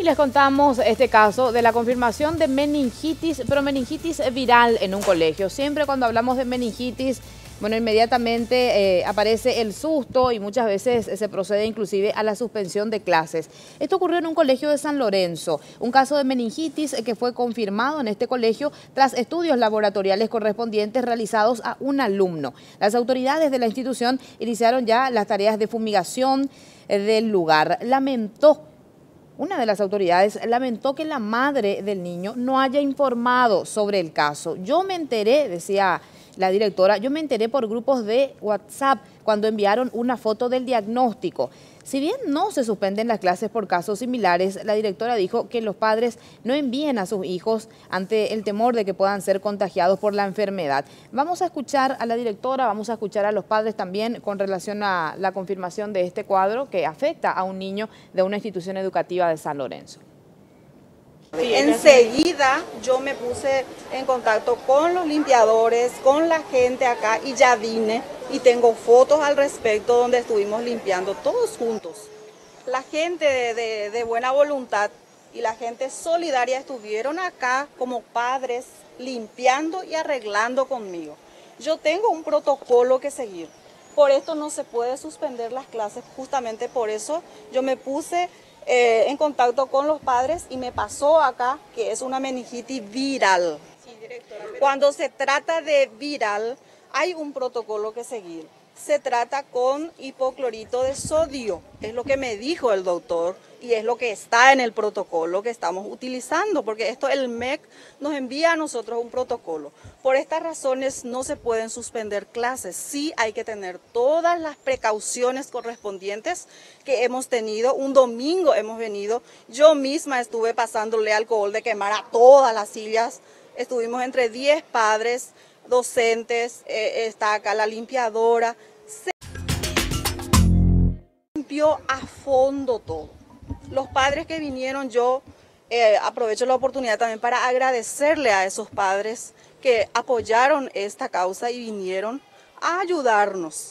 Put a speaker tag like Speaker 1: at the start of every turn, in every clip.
Speaker 1: les contamos este caso de la confirmación de meningitis, pero meningitis viral en un colegio. Siempre cuando hablamos de meningitis, bueno, inmediatamente aparece el susto y muchas veces se procede inclusive a la suspensión de clases. Esto ocurrió en un colegio de San Lorenzo, un caso de meningitis que fue confirmado en este colegio tras estudios laboratoriales correspondientes realizados a un alumno. Las autoridades de la institución iniciaron ya las tareas de fumigación del lugar. Una de las autoridades lamentó que la madre del niño no haya informado sobre el caso. Yo me enteré, decía la directora, yo me enteré por grupos de WhatsApp cuando enviaron una foto del diagnóstico. Si bien no se suspenden las clases por casos similares, la directora dijo que los padres no envíen a sus hijos ante el temor de que puedan ser contagiados por la enfermedad. Vamos a escuchar a la directora, vamos a escuchar a los padres también con relación a la confirmación de este cuadro que afecta a un niño de una institución educativa de San Lorenzo.
Speaker 2: Enseguida yo me puse en contacto con los limpiadores, con la gente acá y ya vine y tengo fotos al respecto donde estuvimos limpiando todos juntos. La gente de buena voluntad y la gente solidaria estuvieron acá como padres limpiando y arreglando conmigo. Yo tengo un protocolo que seguir, por esto no se puede suspender las clases, justamente por eso yo me puse en contacto con los padres y me pasó acá que es una meningitis viral. Sí, directora, cuando se trata de viral hay un protocolo que seguir. Se trata con hipoclorito de sodio, es lo que me dijo el doctor y es lo que está en el protocolo que estamos utilizando, porque esto el MEC nos envía a nosotros un protocolo. Por estas razones no se pueden suspender clases, sí hay que tener todas las precauciones correspondientes que hemos tenido. Un domingo hemos venido, yo misma estuve pasándole alcohol de quemar a todas las sillas, estuvimos entre 10 padres, docentes, está acá la limpiadora, se limpió a fondo todo. Los padres que vinieron, yo aprovecho la oportunidad también para agradecerle a esos padres que apoyaron esta causa y vinieron a ayudarnos.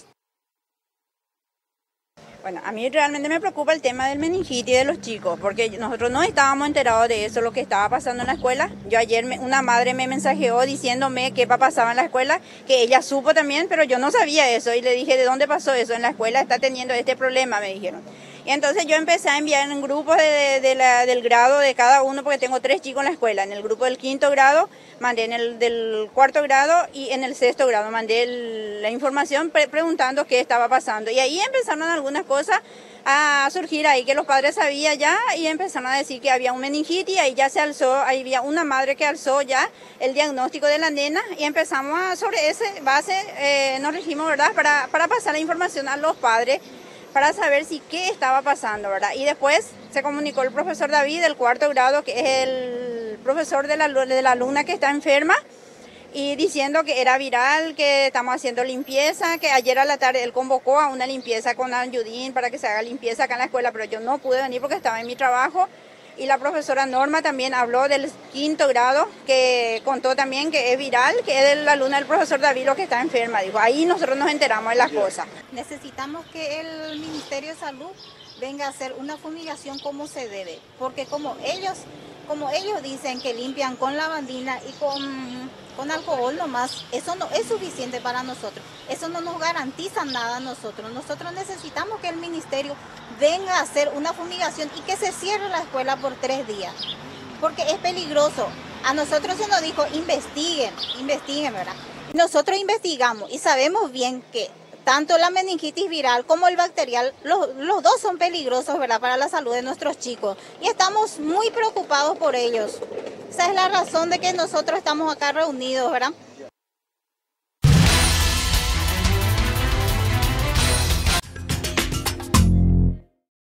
Speaker 3: Bueno, a mí realmente me preocupa el tema del meningitis de los chicos, porque nosotros no estábamos enterados de eso, lo que estaba pasando en la escuela. Yo ayer una madre me mensajeó diciéndome qué pasaba en la escuela, que ella supo también, pero yo no sabía eso. Y le dije, ¿de dónde pasó eso? En la escuela está teniendo este problema, me dijeron. Y entonces yo empecé a enviar en grupos del grado de cada uno, porque tengo 3 chicos en la escuela. En el grupo del 5º grado, mandé en el del 4º grado y en el 6º grado mandé la información preguntando qué estaba pasando. Y ahí empezaron algunas cosas a surgir ahí que los padres sabían ya y empezaron a decir que había un meningitis y ahí ya se alzó, ahí había una madre que alzó ya el diagnóstico de la nena y empezamos sobre esa base, nos regimos, ¿verdad?, para pasar la información a los padres, para saber si qué estaba pasando, ¿verdad? Y después se comunicó el profesor David del 4º grado, que es el profesor de la alumna que está enferma, y diciendo que era viral, que estamos haciendo limpieza, que ayer a la tarde él convocó a una limpieza con Ayudín para que se haga limpieza acá en la escuela, pero yo no pude venir porque estaba en mi trabajo. Y la profesora Norma también habló del 5º grado, que contó también que es viral, que es de la alumna del profesor David lo que está enferma. Dijo, ahí nosotros nos enteramos de las cosas.
Speaker 4: Necesitamos que el Ministerio de Salud venga a hacer una fumigación como se debe, porque como ellos dicen que limpian con lavandina y con alcohol nomás, eso no es suficiente para nosotros, eso no nos garantiza nada a nosotros. Nosotros necesitamos que el ministerio venga a hacer una fumigación y que se cierre la escuela por 3 días, porque es peligroso. A nosotros se nos dijo, investiguen, ¿verdad? Nosotros investigamos y sabemos bien que tanto la meningitis viral como el bacterial, los dos son peligrosos, ¿verdad?, para la salud de nuestros chicos. Y estamos muy preocupados por ellos. Esa es la razón de que nosotros estamos acá reunidos, ¿verdad?